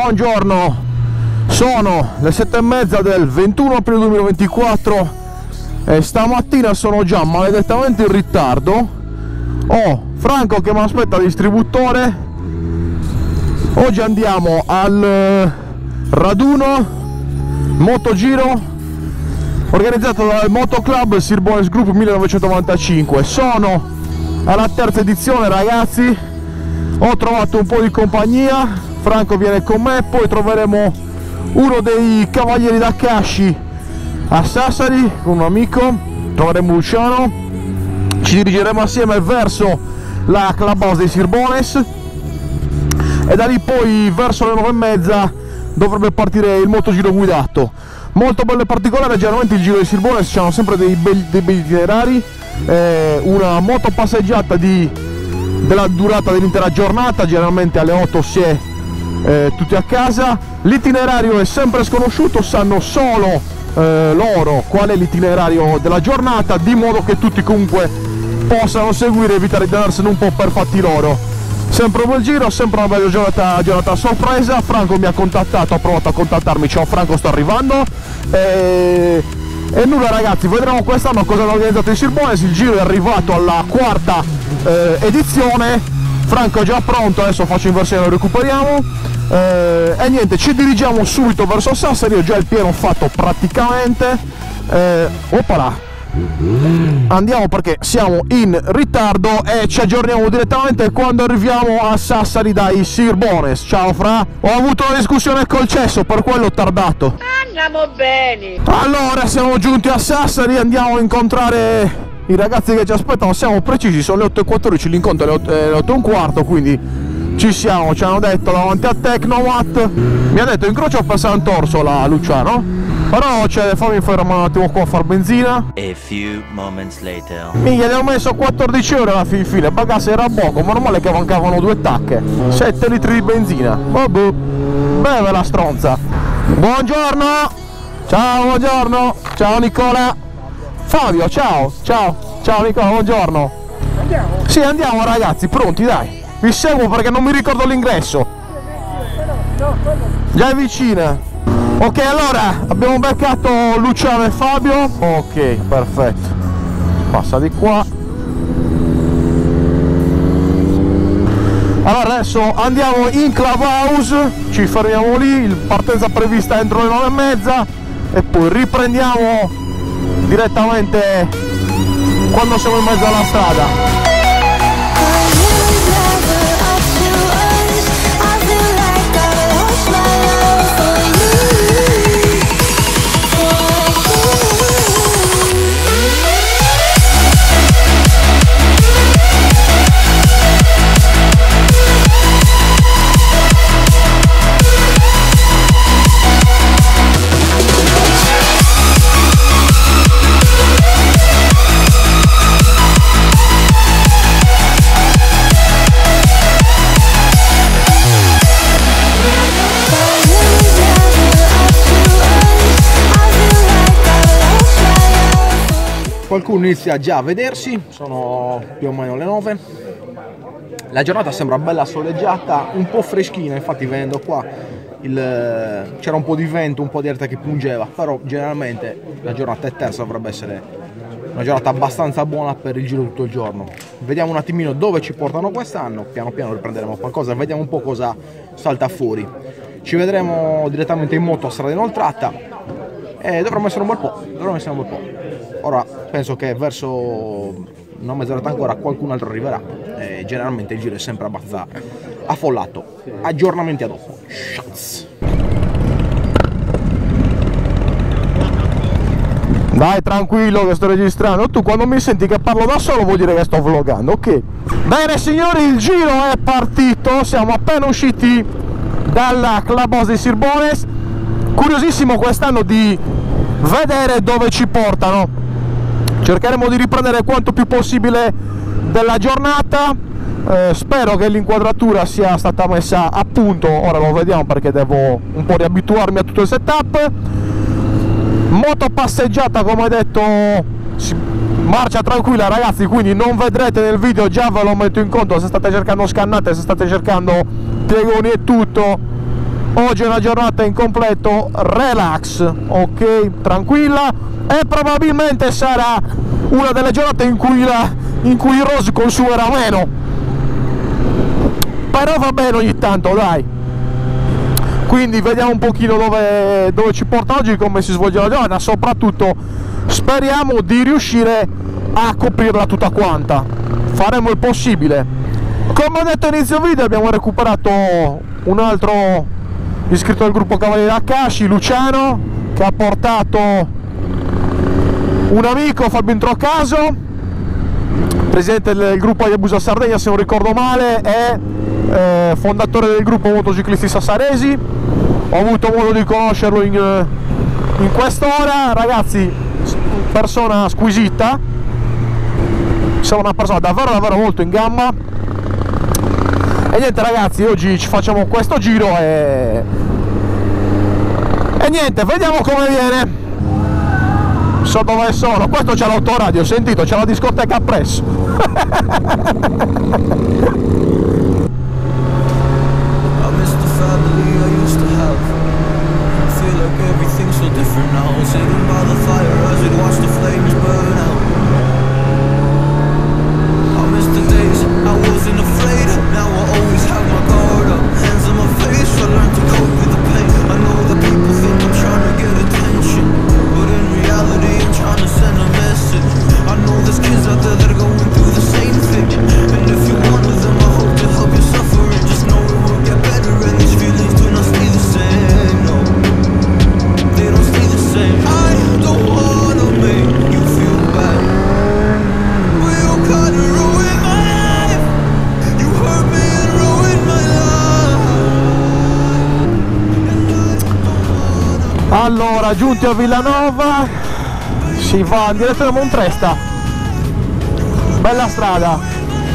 Buongiorno, sono le 7:30 del 21 aprile 2024 e stamattina sono già maledettamente in ritardo. Ho Franco che mi aspetta al distributore. Oggi andiamo al raduno Motogiro organizzato dal Motoclub Sirbones Group 1995. Sono alla terza edizione, ragazzi. Ho trovato un po' di compagnia. Franco viene con me, poi troveremo uno dei cavalieri d'Akashi a Sassari con un amico, troveremo Luciano, ci dirigeremo assieme verso la clubhouse dei Sirbones e da lì poi verso le 9:30 dovrebbe partire il motogiro guidato. Molto bello e particolare, generalmente il giro dei Sirbones hanno sempre dei bei itinerari, una moto passeggiata della durata dell'intera giornata, generalmente alle 8 si è tutti a casa. L'itinerario è sempre sconosciuto, sanno solo loro qual è l'itinerario della giornata, di modo che tutti comunque possano seguire e evitare di andarsene un po' per fatti loro. Sempre un bel giro, sempre una bella giornata sorpresa. Franco mi ha contattato, ha provato a contattarmi. Ciao Franco, sto arrivando. E nulla, ragazzi, vedremo quest'anno cosa hanno organizzato i Sirbones. Il giro è arrivato alla quarta edizione. Franco è già pronto, adesso faccio inversione, lo recuperiamo e niente, ci dirigiamo subito verso Sassari. Ho già il pieno fatto praticamente. Oppala, andiamo perché siamo in ritardo e ci aggiorniamo direttamente quando arriviamo a Sassari dai Sirbones. Ciao Fra, ho avuto una discussione col cesso, per quello ho tardato. Andiamo bene. Allora siamo giunti a Sassari, andiamo a incontrare i ragazzi che ci aspettano. Siamo precisi, sono le 8:14, l'incontro è le 8:15, quindi ci siamo. Ci hanno detto davanti a Tecnomat, mi ha detto incrocio per Sant'Orso la Luciano, però fammi fermare un attimo qua a far benzina. A few moments later. Minchia, ne ho messo 14 euro alla fine, pagasse era poco, ma normale che mancavano 2 tacche, 7 litri di benzina. Vabbè, beve la stronza. Buongiorno, ciao, buongiorno, ciao Nicola. Fabio, ciao, ciao, ciao Nicola, buongiorno. Andiamo? Sì, andiamo ragazzi, pronti, dai. Vi seguo perché non mi ricordo l'ingresso. Già è vicina. Ok, allora, abbiamo beccato Luciano e Fabio. Ok, perfetto. Passa di qua. Allora adesso andiamo in clubhouse, ci fermiamo lì, partenza prevista entro le 9:30 e poi riprendiamo direttamente quando siamo in mezzo alla strada. Qualcuno inizia già a vedersi, sono più o meno le 9. La giornata sembra bella soleggiata, un po' freschina, infatti venendo qua c'era un po' di vento, un po' di aria che pungeva, però generalmente la giornata è terza, dovrebbe essere una giornata abbastanza buona per il giro tutto il giorno. Vediamo un attimino dove ci portano quest'anno, piano piano riprenderemo qualcosa, vediamo un po' cosa salta fuori. Ci vedremo direttamente in moto a strada inoltrata e dovremmo essere un bel po', Ora penso che verso una mezz'oretta ancora qualcun altro arriverà e generalmente il giro è sempre abbastanza affollato. Aggiornamenti a dopo. Shots. Dai, tranquillo che sto registrando. Tu quando mi senti che parlo da solo vuol dire che sto vloggando, ok? Bene signori, il giro è partito, siamo appena usciti dalla clubhouse dei Sirbones. Curiosissimo quest'anno di vedere dove ci portano. Cercheremo di riprendere quanto più possibile della giornata. Spero che l'inquadratura sia stata messa a punto, ora lo vediamo perché devo un po' riabituarmi a tutto il setup. Moto passeggiata, come detto, marcia tranquilla ragazzi, quindi non vedrete nel video, già ve lo metto in conto, se state cercando scannate, se state cercando piegoni e tutto, Oggi è una giornata in completo relax, ok, tranquilla, e probabilmente sarà una delle giornate in cui il Rose consumerà meno, però va bene ogni tanto, dai. Quindi vediamo un pochino dove ci porta oggi, come si svolge la giornata, soprattutto speriamo di riuscire a coprirla tutta quanta, faremo il possibile. Come ho detto all'inizio video, abbiamo recuperato un altro iscritto del gruppo Cavalieri Akashi, Luciano, che ha portato un amico, Fabio Introcaso, presidente del gruppo Hayabusa Sardegna se non ricordo male, e fondatore del gruppo Motociclisti Sassaresi. Ho avuto modo di conoscerlo in quest'ora, ragazzi, persona squisita, siamo una persona davvero molto in gamba. E niente ragazzi, oggi ci facciamo questo giro e niente, vediamo come viene. So dove sono, questo c'è l'autoradio, sentito, c'è la discoteca appresso. Allora, giunti a Villanova, si va in direzione Montresta, bella strada.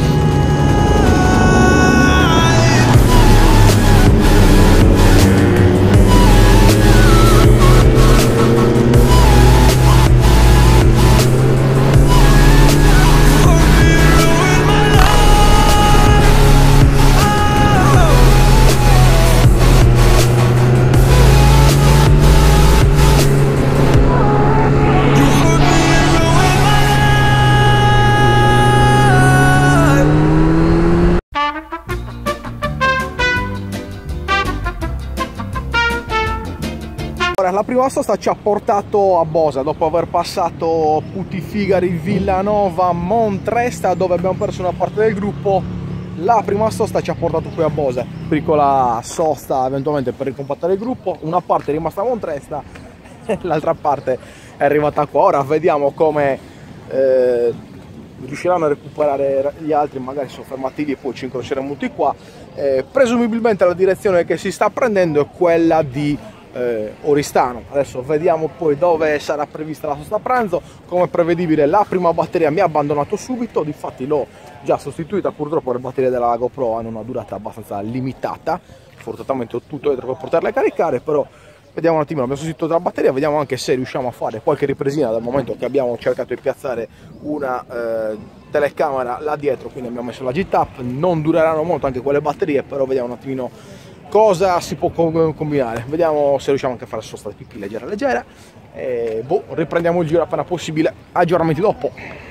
La prima sosta ci ha portato a Bosa dopo aver passato Putifigari, Villanova, Montresta, dove abbiamo perso una parte del gruppo. La prima sosta ci ha portato qui a Bosa, piccola sosta eventualmente per ricompattare il gruppo. Una parte è rimasta a Montresta e l'altra parte è arrivata qua. Ora vediamo come riusciranno a recuperare gli altri, magari sono fermati lì e poi ci incroceremo tutti qua. Presumibilmente la direzione che si sta prendendo è quella di Oristano. Adesso vediamo poi dove sarà prevista la sosta pranzo. Come prevedibile la prima batteria mi ha abbandonato subito, difatti l'ho già sostituita. Purtroppo le batterie della GoPro hanno una durata abbastanza limitata, fortunatamente ho tutto dietro per poterle caricare, però vediamo un attimino, abbiamo sostituito la batteria, vediamo anche se riusciamo a fare qualche ripresina, dal momento che abbiamo cercato di piazzare una telecamera là dietro, quindi abbiamo messo la G-Tap. Non dureranno molto anche quelle batterie, però vediamo un attimino cosa si può combinare. Vediamo se riusciamo anche a fare sosta di pipì leggera e boh, riprendiamo il giro appena possibile. Aggiornamenti dopo.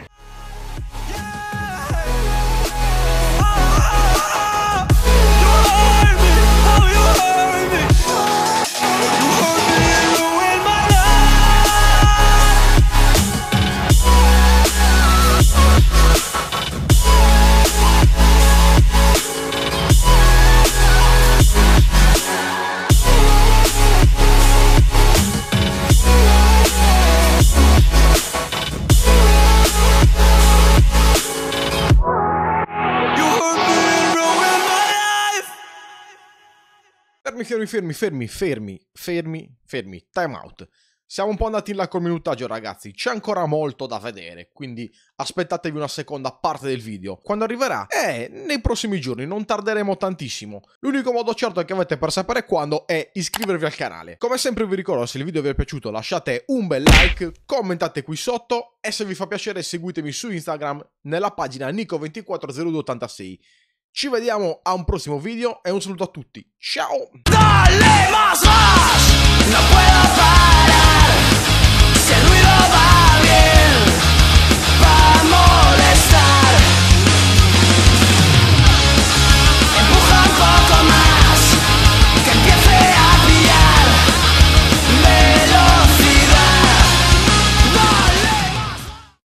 Fermi, time out. Siamo un po' andati in là col minutaggio ragazzi, c'è ancora molto da vedere, quindi aspettatevi una seconda parte del video. Quando arriverà? Nei prossimi giorni, non tarderemo tantissimo. L'unico modo certo che avete per sapere quando è iscrivervi al canale. Come sempre vi ricordo, se il video vi è piaciuto lasciate un bel like, commentate qui sotto e se vi fa piacere seguitemi su Instagram nella pagina Nico240286. Ci vediamo a un prossimo video e un saluto a tutti. Ciao!